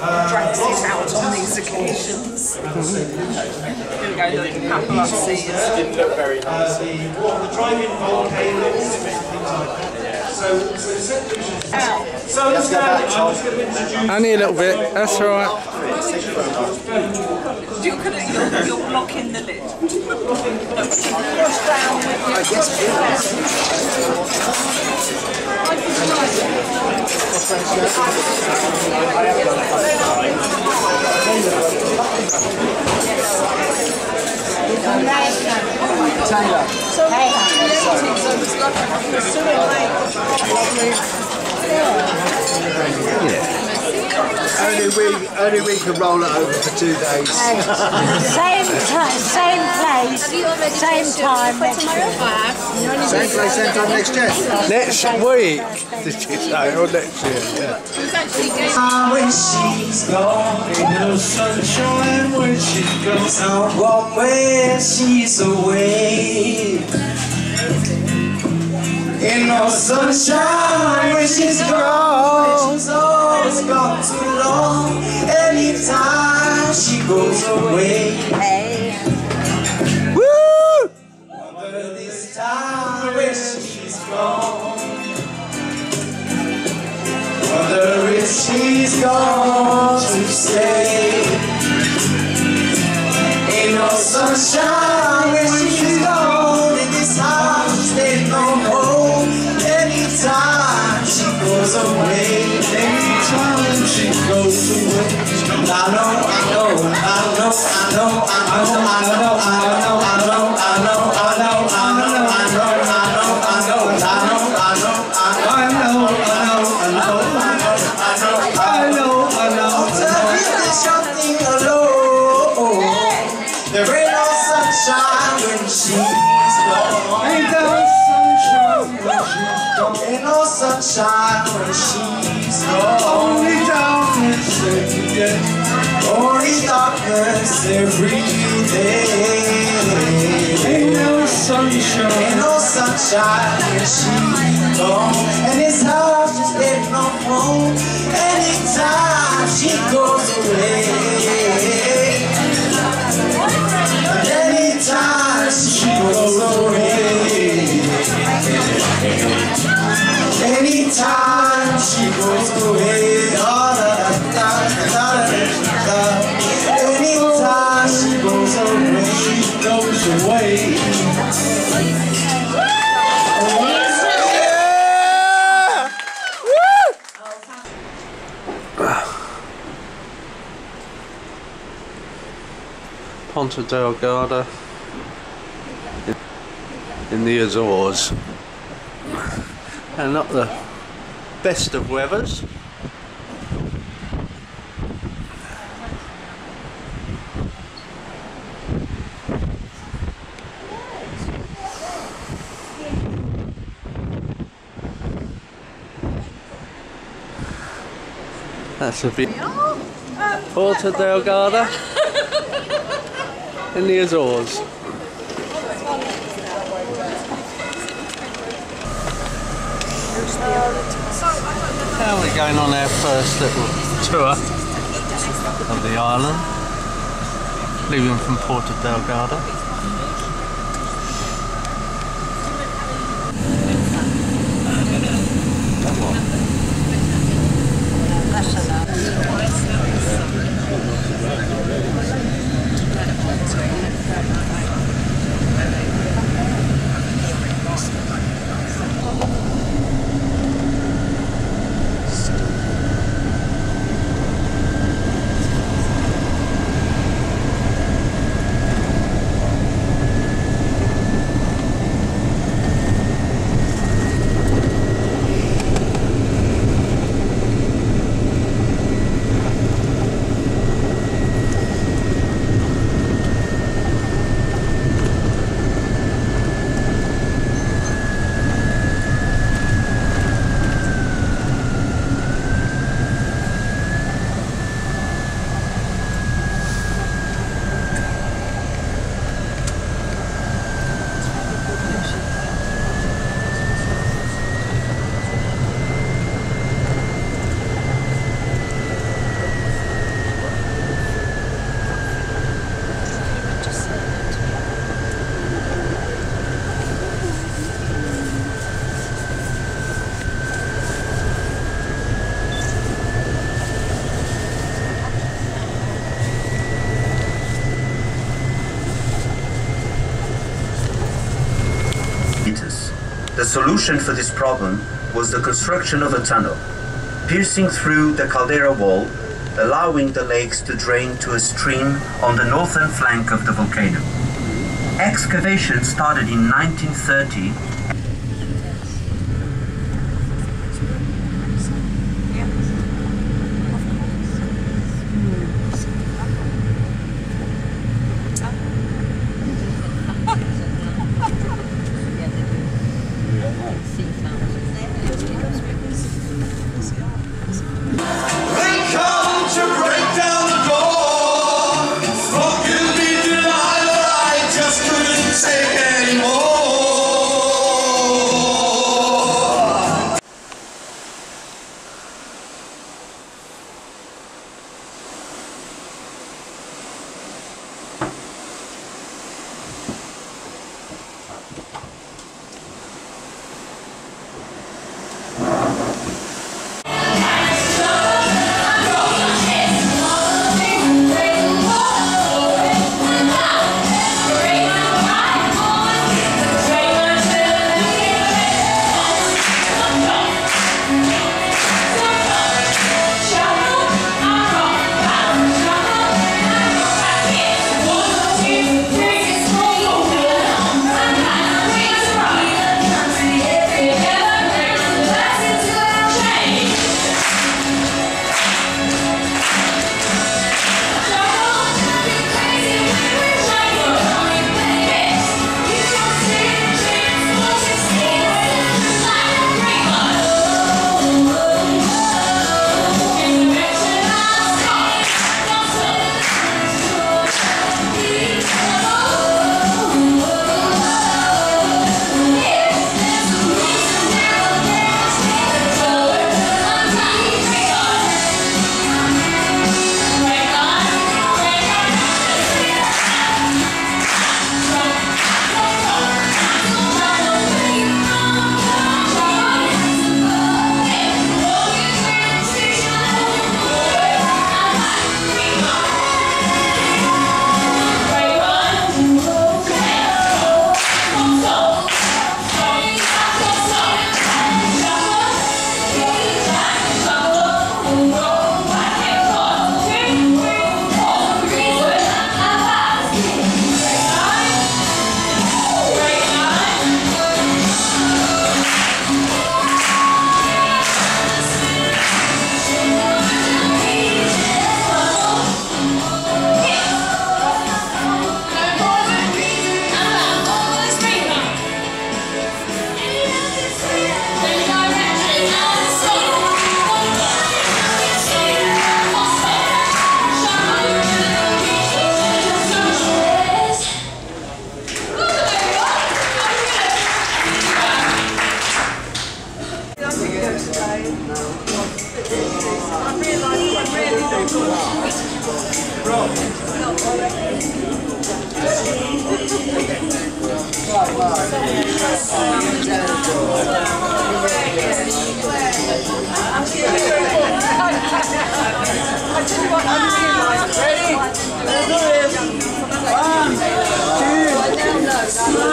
drags it out on these occasions. Here we go, look, paparazzi. Didn't look very nice. The driving volcanoes, things like that. So let's go back, I'm just going to introduce... Only a little bit, that's alright. You're blocking the lid. Taylor. Only we can roll it over for 2 days. Same time, same place, same time next year. Same place, same time next year. Next week, did you say, or next year? Yeah. When she's gone, ain't no sunshine when she's gone. I'll walk when she's away. Ain't no sunshine when she's gone. She's always gone too long. Anytime she goes away. Woo! But this time when she's gone. Wonder if she's gone to stay. Ain't no sunshine when she's gone. In this house there's no home. Anytime she goes away. Anytime she goes away. I know, I know, I know, I know, I know, I know, I know, I know, I know, I know, I know, I know, I know, I know, I know, there ain't no sunshine when she's gone. Ain't no sunshine when she's gone. Ain't no sunshine when she's gone. Only darkness every day. Only darkness every day. Ain't no sunshine. Ain't no sunshine when she's gone. And this house just ain't no home. Anytime she goes away. Anytime she goes away. Anytime she goes away. Anytime she goes away. She goes away. Ponta Delgada in the Azores, and not the best of weathers. That's a bit Ponta Delgada in the Azores. Now we're going on our first little tour of the island, leaving from Ponta Delgada. The solution for this problem was the construction of a tunnel, piercing through the caldera wall, allowing the lakes to drain to a stream on the northern flank of the volcano. Excavation started in 1930. Ready?